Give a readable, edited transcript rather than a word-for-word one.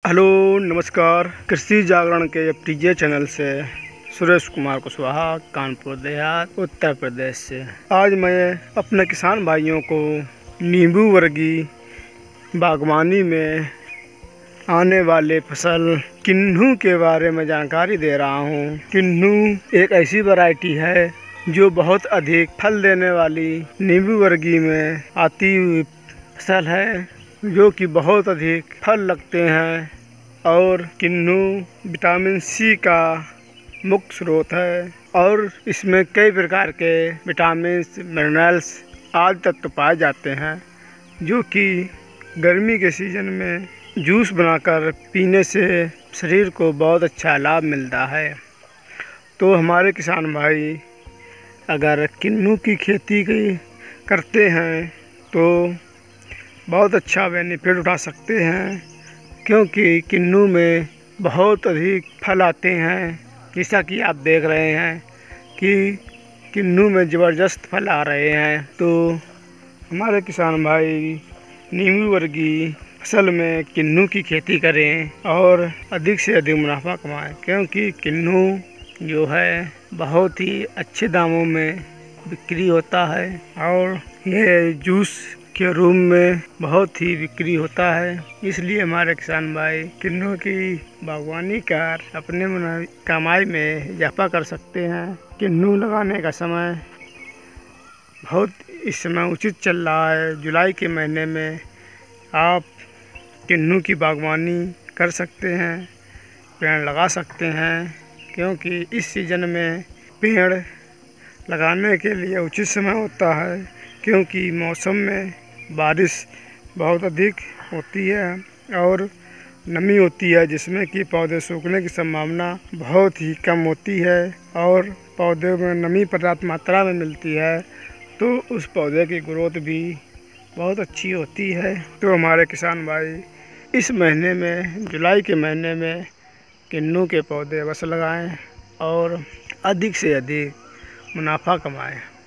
Hello नमस्कार। कृषि जागरण के FTJ चैनल से सुरेश कुमार कुशवाहा, कानपुर देहात, उत्तर प्रदेश से। आज मैं अपने किसान भाइयों को नींबू वर्गीय बागवानी में आने वाले फसल किन्नू के बारे में जानकारी दे रहा हूँ। किन्नू एक ऐसी वैरायटी है जो बहुत अधिक फल देने वाली नींबू वर्गीय में आती हुई फसल है, जो कि बहुत अधिक फल लगते हैं। और किन्नू विटामिन C का मुख्य स्रोत है और इसमें कई प्रकार के विटामिन्स, मिनरल्स आदि तत्व पाए जाते हैं, जो कि गर्मी के सीज़न में जूस बनाकर पीने से शरीर को बहुत अच्छा लाभ मिलता है। तो हमारे किसान भाई अगर किन्नू की खेती करते हैं तो बहुत अच्छा बेनिफिट उठा सकते हैं, क्योंकि किन्नू में बहुत अधिक फल आते हैं। जैसा कि आप देख रहे हैं कि किन्नू में ज़बरदस्त फल आ रहे हैं। तो हमारे किसान भाई नींबू वर्गीय फसल में किन्नू की खेती करें और अधिक से अधिक मुनाफा कमाएं, क्योंकि किन्नू जो है बहुत ही अच्छे दामों में बिक्री होता है और यह जूस के रूप में बहुत ही बिक्री होता है। इसलिए हमारे किसान भाई किन्नू की बागवानी कर अपने कमाई में इजाफा कर सकते हैं। किन्नू लगाने का समय बहुत इस समय उचित चल रहा है। जुलाई के महीने में आप किन्नू की बागवानी कर सकते हैं, पेड़ लगा सकते हैं, क्योंकि इस सीज़न में पेड़ लगाने के लिए उचित समय होता है, क्योंकि मौसम में बारिश बहुत अधिक होती है और नमी होती है, जिसमें कि पौधे सूखने की संभावना बहुत ही कम होती है और पौधे में नमी पर्याप्त मात्रा में मिलती है, तो उस पौधे की ग्रोथ भी बहुत अच्छी होती है। तो हमारे किसान भाई इस महीने में, जुलाई के महीने में किन्नू के पौधे अवश्य लगाएं और अधिक से अधिक मुनाफा कमाएं।